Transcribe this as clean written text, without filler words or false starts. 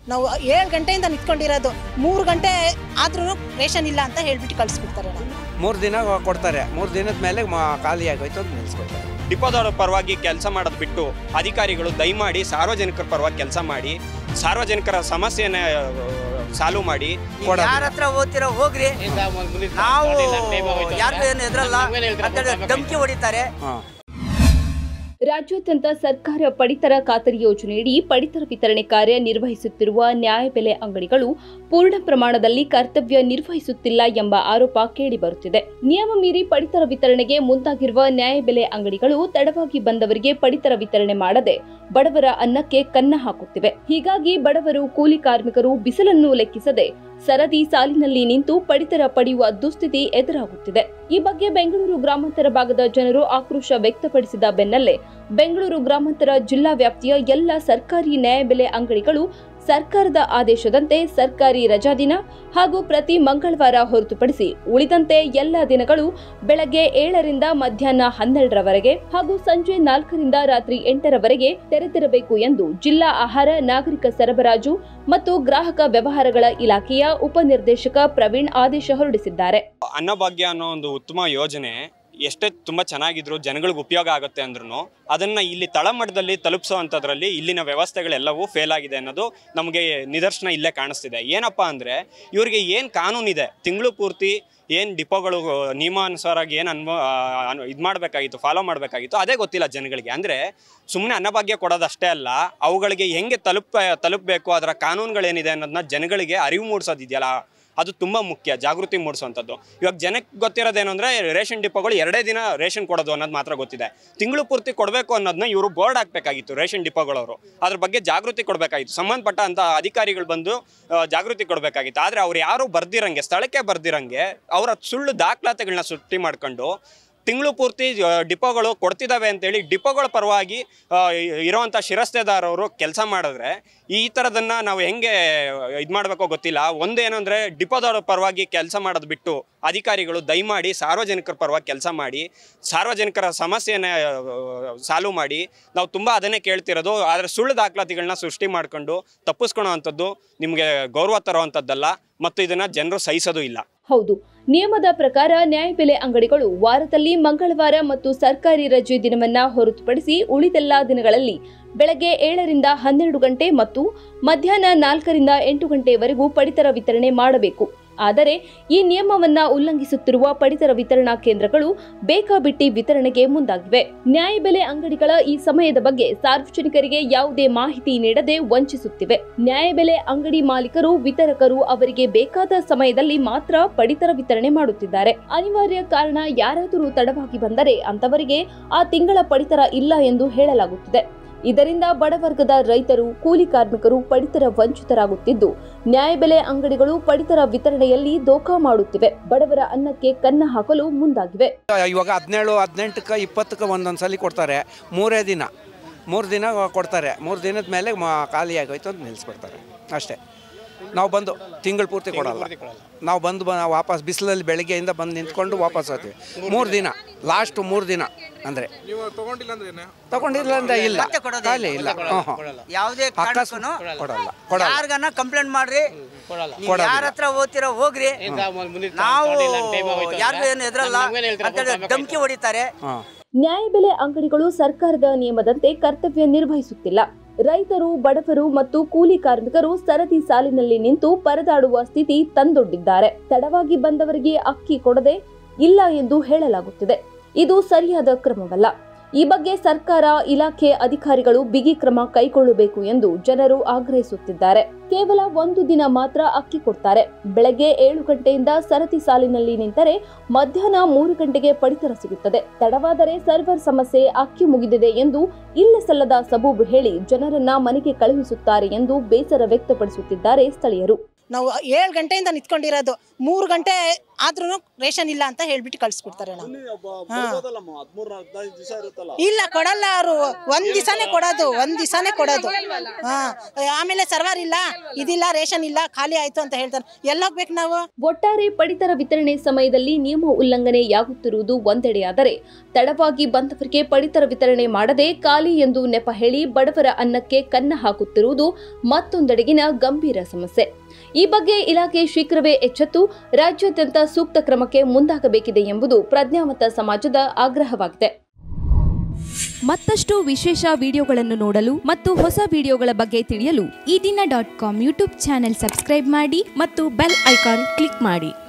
ನಾವು 7 ಗಂಟೆಯಿಂದ ನಿಂತ್ಕೊಂಡಿರೋದು 3 ಗಂಟೆ ಆದ್ರೂ ರೇಷನ್ ಇಲ್ಲ ಅಂತ ಹೇಳ್ಬಿಟ್ಟು ಕಳಿಸ್ಬಿಡ್ತಾರೆ. 3 ದಿನ ಕೊಡ್ತಾರೆ, 3 ದಿನದ ಮೇಲೆ ಖಾಲಿ ಆಗೋಯ್ತು ಅಂತ ನಿಲ್ಲಿಸ್ಕೊಡ್ತಾರೆ. ಡಿಪೋದವರ ಪರವಾಗಿ ಕೆಲಸ ಮಾಡೋದು ಬಿಟ್ಟು ಅಧಿಕಾರಿಗಳು ದಯಮಾಡಿ ಸಾರ್ವಜನಿಕರ ಪರವಾಗಿ ಕೆಲಸ ಮಾಡಿ ಸಾರ್ವಜನಿಕರ ಸಮಸ್ಯೆನ ಸಾಲ್ವ್ ಮಾಡಿ. ಯಾರ ಹತ್ರ ಓದ್ತಿರೋ ಹೋಗ್ರಿ, ನಾವು ಯಾರಿಗೂ ಏನು ಎದುರಲ್ಲ ಧಮಕಿ ಹೊಡಿತಾರೆ. ರಾಜ್ಯಾದ್ಯಂತ ಸರ್ಕಾರ ಪಡಿತರ ಖಾತರಿ ಯೋಜನೆಯಡಿ ಪಡಿತರ ವಿತರಣೆ ಕಾರ್ಯ ನಿರ್ವಹಿಸುತ್ತಿರುವ ನ್ಯಾಯಬೆಲೆ ಅಂಗಡಿಗಳು ಪೂರ್ಣ ಪ್ರಮಾಣದಲ್ಲಿ ಕರ್ತವ್ಯ ನಿರ್ವಹಿಸುತ್ತಿಲ್ಲ ಎಂಬ ಆರೋಪ ಕೇಳಿಬರುತ್ತಿದೆ. ನಿಯಮ ಮೀರಿ ಪಡಿತರ ವಿತರಣೆಗೆ ಮುಂದಾಗಿರುವ ನ್ಯಾಯಬೆಲೆ ಅಂಗಡಿಗಳು ತಡವಾಗಿ ಬಂದವರಿಗೆ ಪಡಿತರ ವಿತರಣೆ ಮಾಡದೆ ಬಡವರ ಅನ್ನಕ್ಕೆ ಕನ್ನ ಹಾಕುತ್ತಿವೆ. ಹೀಗಾಗಿ ಬಡವರು, ಕೂಲಿ ಕಾರ್ಮಿಕರು ಬಿಸಿಲನ್ನು ಲೆಕ್ಕಿಸದೆ ಸರದಿ ಸಾಲಿನಲ್ಲಿ ನಿಂತು ಪಡಿತರ ಪಡೆಯುವ ದುಸ್ಥಿತಿ ಎದುರಾಗುತ್ತಿದೆ. ಈ ಬಗ್ಗೆ ಬೆಂಗಳೂರು ಗ್ರಾಮಾಂತರ ಭಾಗದ ಜನರು ಆಕ್ರೋಶ ವ್ಯಕ್ತಪಡಿಸಿದ ಬೆನ್ನಲ್ಲೇ ಬೆಂಗಳೂರು ಗ್ರಾಮಾಂತರ ಜಿಲ್ಲಾ ವ್ಯಾಪ್ತಿಯ ಎಲ್ಲ ಸರ್ಕಾರಿ ನ್ಯಾಯಬೆಲೆ ಅಂಗಡಿಗಳು ಸರ್ಕಾರದ ಆದೇಶದಂತೆ ಸರ್ಕಾರಿ ರಜಾ ದಿನ ಹಾಗೂ ಪ್ರತಿ ಮಂಗಳವಾರ ಹೊರತುಪಡಿಸಿ ಉಳಿದಂತೆ ಎಲ್ಲ ದಿನಗಳು ಬೆಳಗ್ಗೆ 7ರಿಂದ ಮಧ್ಯಾಹ್ನ 12ರವರೆಗೆ ಹಾಗೂ ಸಂಜೆ 4ರಿಂದ ರಾತ್ರಿ 8ರವರೆಗೆ ತೆರೆದಿರಬೇಕು ಎಂದು ಜಿಲ್ಲಾ ಆಹಾರ, ನಾಗರಿಕ ಸರಬರಾಜು ಮತ್ತು ಗ್ರಾಹಕ ವ್ಯವಹಾರಗಳ ಇಲಾಖೆಯ ಉಪನಿರ್ದೇಶಕ ಪ್ರವೀಣ್ ಆದೇಶ ಹೊರಡಿಸಿದ್ದಾರೆ. ಅನ್ನಭಾಗ್ಯ ಅನ್ನೋ ಒಂದು ಉತ್ತಮ ಯೋಜನೆ ಎಷ್ಟೇ ತುಂಬ ಚೆನ್ನಾಗಿದ್ರು ಜನಗಳಿಗೆ ಉಪಯೋಗ ಆಗುತ್ತೆ ಅಂದ್ರೂ ಅದನ್ನು ಇಲ್ಲಿ ತಳಮಟ್ಟದಲ್ಲಿ ತಲುಪಿಸೋವಂಥದ್ರಲ್ಲಿ ಇಲ್ಲಿನ ವ್ಯವಸ್ಥೆಗಳೆಲ್ಲವೂ ಫೇಲ್ ಆಗಿದೆ ಅನ್ನೋದು ನಮಗೆ ನಿದರ್ಶನ ಇಲ್ಲೇ ಕಾಣಿಸ್ತಿದೆ. ಏನಪ್ಪ ಅಂದರೆ ಇವರಿಗೆ ಏನು ಕಾನೂನಿದೆ, ತಿಂಗಳು ಪೂರ್ತಿ ಏನು ಡಿಪೋಗಳು ನಿಯಮಾನುಸಾರಾಗಿ ಏನು ಇದು ಮಾಡಬೇಕಾಗಿತ್ತು, ಫಾಲೋ ಮಾಡಬೇಕಾಗಿತ್ತು, ಅದೇ ಗೊತ್ತಿಲ್ಲ ಜನಗಳಿಗೆ. ಅಂದರೆ ಸುಮ್ಮನೆ ಅನ್ನಭಾಗ್ಯ ಕೊಡೋದಷ್ಟೇ ಅಲ್ಲ, ಅವುಗಳಿಗೆ ಹೆಂಗೆ ತಲುಪಬೇಕು, ಅದರ ಕಾನೂನುಗಳೇನಿದೆ ಅನ್ನೋದನ್ನ ಜನಗಳಿಗೆ ಅರಿವು ಮೂಡಿಸೋದಿದೆಯಲ್ಲ, ಅದು ತುಂಬ ಮುಖ್ಯ, ಜಾಗೃತಿ ಮೂಡಿಸುವಂಥದ್ದು. ಇವಾಗ ಜನಕ್ಕೆ ಗೊತ್ತಿರೋದೇನು ಅಂದರೆ ರೇಷನ್ ಡಿಪೋಗಳು 2 ದಿನ ರೇಷನ್ ಕೊಡೋದು ಅನ್ನೋದು ಮಾತ್ರ ಗೊತ್ತಿದೆ. ತಿಂಗಳು ಪೂರ್ತಿ ಕೊಡಬೇಕು ಅನ್ನೋದನ್ನ ಇವರು ಬೋರ್ಡ್ ಹಾಕಬೇಕಾಗಿತ್ತು. ರೇಷನ್ ಡಿಪೋಗಳವರು ಅದ್ರ ಬಗ್ಗೆ ಜಾಗೃತಿ ಕೊಡಬೇಕಾಗಿತ್ತು, ಸಂಬಂಧಪಟ್ಟಂಥ ಅಧಿಕಾರಿಗಳು ಬಂದು ಜಾಗೃತಿ ಕೊಡಬೇಕಾಗಿತ್ತು. ಆದರೆ ಅವ್ರು ಯಾರು ಬರ್ದಿರಂಗೆ, ಸ್ಥಳಕ್ಕೆ ಬರ್ದಿರಂಗೆ ಅವರ ಸುಳ್ಳು ದಾಖಲಾತಿಗಳನ್ನ ಸೃಷ್ಟಿ ಮಾಡ್ಕೊಂಡು ತಿಂಗಳು ಪೂರ್ತಿ ಡಿಪೋಗಳು ಕೊಡ್ತಿದ್ದಾವೆ ಅಂತೇಳಿ ಡಿಪೋಗಳ ಪರವಾಗಿ ಇರೋವಂಥ ಶಿರಸ್ತೆದಾರವರು ಕೆಲಸ ಮಾಡಿದ್ರೆ ಈ ಥರದನ್ನು ನಾವು ಹೆಂಗೆ ಇದು ಮಾಡಬೇಕೋ ಗೊತ್ತಿಲ್ಲ. ಒಂದೇನು ಅಂದರೆ ಡಿಪೋದವರ ಪರವಾಗಿ ಕೆಲಸ ಮಾಡೋದು ಬಿಟ್ಟು ಅಧಿಕಾರಿಗಳು ದಯಮಾಡಿ ಸಾರ್ವಜನಿಕರ ಪರವಾಗಿ ಕೆಲಸ ಮಾಡಿ ಸಾರ್ವಜನಿಕರ ಸಮಸ್ಯೆನ ಸಾಲ್ವ್ ಮಾಡಿ. ನಾವು ತುಂಬ ಅದನ್ನೇ ಕೇಳ್ತಿರೋದು. ಆದರೆ ಸುಳ್ಳು ದಾಖಲಾತಿಗಳನ್ನ ಸೃಷ್ಟಿ ಮಾಡ್ಕೊಂಡು ತಪ್ಪಿಸ್ಕೊಳ್ಳೋ ಅಂಥದ್ದು ನಿಮಗೆ ಗೌರವ ತರುವಂಥದ್ದಲ್ಲ ಮತ್ತು ಇದನ್ನು ಜನರು ಸಹಿಸೋದು ಇಲ್ಲ. ಹೌದು, ನಿಯಮದ ಪ್ರಕಾರ ನ್ಯಾಯಬೆಲೆ ಅಂಗಡಿಗಳು ವಾರದಲ್ಲಿ ಮಂಗಳವಾರ ಮತ್ತು ಸರ್ಕಾರಿ ರಜೆ ದಿನವನ್ನ ಹೊರತುಪಡಿಸಿ ಉಳಿದೆಲ್ಲ ದಿನಗಳಲ್ಲಿ ಬೆಳಗ್ಗೆ 7ರಿಂದ 12 ಗಂಟೆ ಮತ್ತು ಮಧ್ಯಾಹ್ನ 4ರಿಂದ 8 ಗಂಟೆವರೆಗೂ ಪಡಿತರ ವಿತರಣೆ ಮಾಡಬೇಕು. ಆದರೆ ಈ ನಿಯಮವನ್ನ ಉಲ್ಲಂಘಿಸುತ್ತಿರುವ ಪಡಿತರ ವಿತರಣಾ ಕೇಂದ್ರಗಳು ಬೇಕಾಬಿಟ್ಟಿ ವಿತರಣೆಗೆ ಮುಂದಾಗಿವೆ. ನ್ಯಾಯಬೆಲೆ ಅಂಗಡಿಗಳ ಈ ಸಮಯದ ಬಗ್ಗೆ ಸಾರ್ವಜನಿಕರಿಗೆ ಯಾವುದೇ ಮಾಹಿತಿ ನೀಡದೆ ವಂಚಿಸುತ್ತಿವೆ. ನ್ಯಾಯಬೆಲೆ ಅಂಗಡಿ ಮಾಲೀಕರು, ವಿತರಕರು ಅವರಿಗೆ ಬೇಕಾದ ಸಮಯದಲ್ಲಿ ಮಾತ್ರ ಪಡಿತರ ವಿತರಣೆ ಮಾಡುತ್ತಿದ್ದಾರೆ. ಅನಿವಾರ್ಯ ಕಾರಣ ಯಾರಾದರೂ ತಡವಾಗಿ ಬಂದರೆ ಅಂತವರಿಗೆ ಆ ತಿಂಗಳ ಪಡಿತರ ಇಲ್ಲ ಎಂದು ಹೇಳಲಾಗುತ್ತಿದೆ. ಇದರಿಂದ ಬಡವರ್ಗದ ರೈತರು, ಕೂಲಿ ಕಾರ್ಮಿಕರು ಪಡಿತರ ವಂಚಿತರಾಗುತ್ತಿದ್ದು, ನ್ಯಾಯಬೆಲೆ ಅಂಗಡಿಗಳು ಪಡಿತರ ವಿತರಣೆಯಲ್ಲಿ ದೋಖಾ ಮಾಡುತ್ತಿವೆ. ಬಡವರ ಅನ್ನಕ್ಕೆ ಕನ್ನ ಹಾಕಲು ಮುಂದಾಗಿವೆ. ಇವಾಗ 17, 18, 20 ಒಂದೊಂದ್ಸಲಿ ಕೊಡ್ತಾರೆ. 3 ದಿನ ಕೊಡ್ತಾರೆ. 3 ದಿನದ ಮೇಲೆ ಖಾಲಿ ಆಗೋಯ್ತು ಅಂತ ನಿಲ್ಲಿಸ್ಕೊಡ್ತಾರೆ ಅಷ್ಟೇ. ನಾವು ಬಂದು ತಿಂಗಳು ಪೂರ್ತಿ ಕೊಡಲ್ಲ. ನಾವು ಬಂದು ವಾಪಸ್ ಬಿಸಿಲಲ್ಲಿ ಬೆಳಗ್ಗೆಯಿಂದ ಬಂದು ನಿಂತ್ಕೊಂಡು ವಾಪಸ್ ಹೋಗ್ತೀವಿ. 3 ದಿನ, ಲಾಸ್ಟ್ 3 ದಿನ ಅಂದರೆ ತಗೊಂಡಿಲ್ಲ ಅಂದ್ರೆ ಇಲ್ಲ, ಖಾಲಿ ಇಲ್ಲ. ಯಾವುದೇ ಕೊಡಲ್ಲ. ಯಾರಿಗನ್ನ ಕಂಪ್ಲೇಂಟ್ ಮಾಡ್ರಿ, ಯಾರ ಹತ್ರ ಓದ್ತಿರೋ ಹೋಗ್ರಿ, ನಾವು ಯಾರಿಗೂ ಏನು ಎದುರಲ್ಲ ಧಮಕಿ ಹೊಡಿತಾರೆ. ನ್ಯಾಯಬೆಲೆ ಅಂಗಡಿಗಳು ಸರ್ಕಾರದ ನಿಯಮದಂತೆ ಕರ್ತವ್ಯ ನಿರ್ವಹಿಸುತ್ತಿಲ್ಲ. ರೈತರು, ಬಡವರು ಮತ್ತು ಕೂಲಿ ಕಾರ್ಮಿಕರು ಸರದಿ ಸಾಲಿನಲ್ಲಿ ನಿಂತು ಪರದಾಡುವ ಸ್ಥಿತಿ ತಂದೊಡ್ಡಿದ್ದಾರೆ. ತಡವಾಗಿ ಬಂದವರಿಗೆ ಅಕ್ಕಿ ಕೊಡದೆ ಇಲ್ಲ ಎಂದು ಹೇಳಲಾಗುತ್ತಿದೆ. ಇದು ಸರಿಯಾದ ಕ್ರಮವಲ್ಲ. ಈ ಬಗ್ಗೆ ಸರ್ಕಾರ, ಇಲಾಖೆ ಅಧಿಕಾರಿಗಳು ಬಿಗಿ ಕ್ರಮ ಕೈಗೊಳ್ಳಬೇಕು ಎಂದು ಜನರು ಆಗ್ರಹಿಸುತ್ತಿದ್ದಾರೆ. ಕೇವಲ 1 ದಿನ ಮಾತ್ರ ಅಕ್ಕಿ ಕೊಡ್ತಾರೆ. ಬೆಳಗ್ಗೆ 7 ಗಂಟೆಯಿಂದ ಸರತಿ ಸಾಲಿನಲ್ಲಿ ನಿಂತರೆ ಮಧ್ಯಾಹ್ನ 3 ಗಂಟೆಗೆ ಪಡಿತರ ಸಿಗುತ್ತದೆ. ತಡವಾದರೆ ಸರ್ವರ್ ಸಮಸ್ಯೆ, ಅಕ್ಕಿ ಮುಗಿದಿದೆ ಎಂದು ಇಲ್ಲ ಸಲ್ಲದ ಸಬೂಬು ಹೇಳಿ ಜನರನ್ನ ಮನೆಗೆ ಕಳುಹಿಸುತ್ತಾರೆ ಎಂದು ಬೇಸರ ವ್ಯಕ್ತಪಡಿಸುತ್ತಿದ್ದಾರೆ ಸ್ಥಳೀಯರು. ನಾವು 7 ಗಂಟೆಯಿಂದ ನಿಂತ್ಕೊಂಡಿರೋದು 3 ಗಂಟೆ ಆದ್ರೂ ರೇಷನ್ ಇಲ್ಲ ಅಂತ ಹೇಳ್ಬಿಟ್ಟು ಕಳಿಸ್ಬಿಡ್ತಾರೆ ನಾವು. ಇಲ್ಲ ಕೊಡಲ್ಲ ಅವರು, ಒಂದ್ ದಿವಸನೇ ಕೊಡೋದು. ಆಮೇಲೆ ಸರ್ವರ್ ಇಲ್ಲ, ಇದಿಲ್ಲ, ರೇಷನ್ ಇಲ್ಲ, ಖಾಲಿ ಆಯ್ತು ಅಂತ ಹೇಳ್ತಾರೆ. ಎಲ್ಲೋಗ್ಬೇಕು ನಾವು? ಒಟ್ಟಾರೆ ಪಡಿತರ ವಿತರಣೆ ಸಮಯದಲ್ಲಿ ನಿಯಮ ಉಲ್ಲಂಘನೆಯಾಗುತ್ತಿರುವುದು ಒಂದೆಡೆಯಾದರೆ, ತಡವಾಗಿ ಬಂದವರಿಗೆ ಪಡಿತರ ವಿತರಣೆ ಮಾಡದೆ ಖಾಲಿ ಎಂದು ನೆಪ ಹೇಳಿ ಬಡವರ ಅನ್ನಕ್ಕೆ ಕನ್ನ ಹಾಕುತ್ತಿರುವುದು ಮತ್ತೊಂದೆಡೆಗಿನ ಗಂಭೀರ ಸಮಸ್ಯೆ. ಈ ಬಗ್ಗೆ ಇಲಾಖೆ ಶೀಘ್ರವೇ ಎಚ್ಚೆತ್ತು ರಾಜ್ಯಾದ್ಯಂತ ಸೂಕ್ತ ಕ್ರಮಕ್ಕೆ ಮುಂದಾಗಬೇಕಿದೆ ಎಂಬುದು ಪ್ರಜ್ಞಾವಂತ ಸಮಾಜದ ಆಗ್ರಹವಾಗಿದೆ. ಮತ್ತಷ್ಟು ವಿಶೇಷ ವಿಡಿಯೋಗಳನ್ನು ನೋಡಲು ಮತ್ತು ಹೊಸ ವಿಡಿಯೋಗಳ ಬಗ್ಗೆ ತಿಳಿಯಲು ಈ ದಿನ .com ಯೂಟ್ಯೂಬ್ ಚಾನೆಲ್ ಸಬ್ಸ್ಕ್ರೈಬ್ ಮಾಡಿ ಮತ್ತು ಬೆಲ್ ಐಕಾನ್ ಕ್ಲಿಕ್ ಮಾಡಿ.